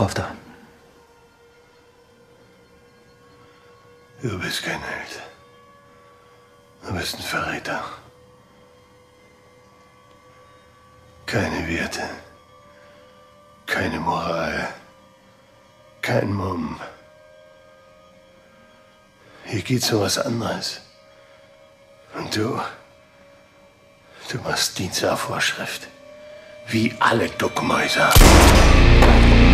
drauf da. Du bist kein Held. Du bist ein Verräter. Keine Werte. Keine Moral. Kein Mumm. Hier geht's um was anderes. Und du machst Dienst auf Vorschrift. Wie alle Duckmäuser.